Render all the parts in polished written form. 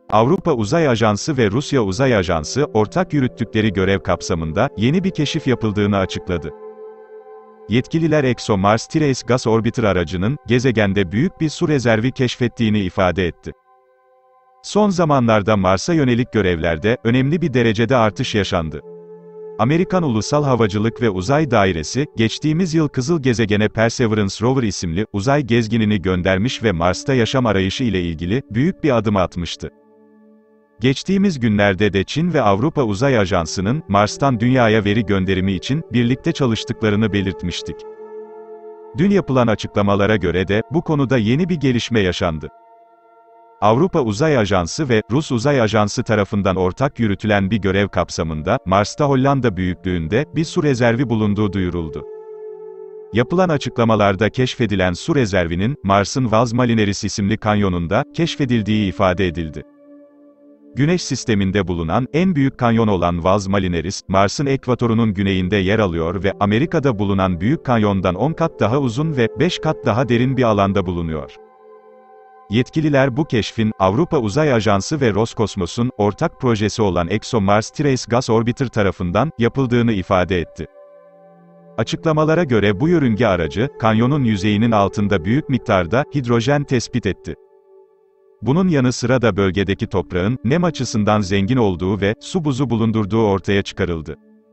Avrupa Uzay Ajansı ve Rusya Uzay Ajansı, ortak yürüttükleri görev kapsamında, yeni bir keşif yapıldığını açıkladı. Yetkililer ExoMars-TRACE Gas Orbiter aracının, gezegende büyük bir su rezervi keşfettiğini ifade etti. Son zamanlarda Mars'a yönelik görevlerde, önemli bir derecede artış yaşandı. Amerikan Ulusal Havacılık ve Uzay Dairesi, geçtiğimiz yıl Kızıl Gezegen'e Perseverance Rover isimli, uzay gezginini göndermiş ve Mars'ta yaşam arayışı ile ilgili, büyük bir adım atmıştı. Geçtiğimiz günlerde de Çin ve Avrupa Uzay Ajansı'nın, Mars'tan Dünya'ya veri gönderimi için, birlikte çalıştıklarını belirtmiştik. Dün yapılan açıklamalara göre de, bu konuda yeni bir gelişme yaşandı. Avrupa Uzay Ajansı ve Rus Uzay Ajansı tarafından ortak yürütülen bir görev kapsamında, Mars'ta Hollanda büyüklüğünde, bir su rezervi bulunduğu duyuruldu. Yapılan açıklamalarda keşfedilen su rezervinin, Mars'ın Vals Marineris isimli kanyonunda, keşfedildiği ifade edildi. Güneş sisteminde bulunan, en büyük kanyon olan Vals Marineris, Mars'ın ekvatorunun güneyinde yer alıyor ve Amerika'da bulunan Büyük Kanyon'dan 10 kat daha uzun ve 5 kat daha derin bir alanda bulunuyor. Yetkililer bu keşfin, Avrupa Uzay Ajansı ve Roskosmos'un, ortak projesi olan ExoMars-TRACE Gas Orbiter tarafından, yapıldığını ifade etti. Açıklamalara göre bu yörünge aracı, kanyonun yüzeyinin altında büyük miktarda, hidrojen tespit etti. Bunun yanı sıra da bölgedeki toprağın, nem açısından zengin olduğu ve, su buzu bulundurduğu ortaya çıkarıldı.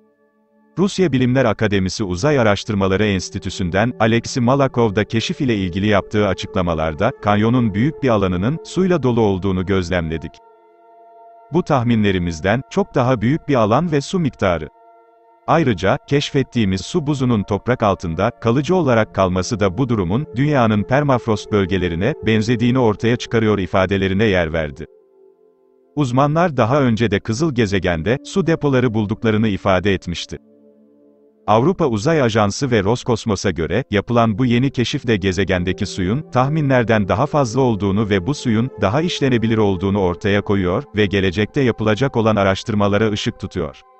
Rusya Bilimler Akademisi Uzay Araştırmaları Enstitüsü'nden, Alexey Malakov da keşif ile ilgili yaptığı açıklamalarda, kanyonun büyük bir alanının, suyla dolu olduğunu gözlemledik. Bu tahminlerimizden, çok daha büyük bir alan ve su miktarı. Ayrıca, keşfettiğimiz su buzunun toprak altında, kalıcı olarak kalması da bu durumun, Dünya'nın permafrost bölgelerine, benzediğini ortaya çıkarıyor ifadelerine yer verdi. Uzmanlar daha önce de Kızıl Gezegen'de, su depoları bulduklarını ifade etmişti. Avrupa Uzay Ajansı ve Roskosmos'a göre, yapılan bu yeni keşif de gezegendeki suyun, tahminlerden daha fazla olduğunu ve bu suyun, daha işlenebilir olduğunu ortaya koyuyor ve gelecekte yapılacak olan araştırmalara ışık tutuyor.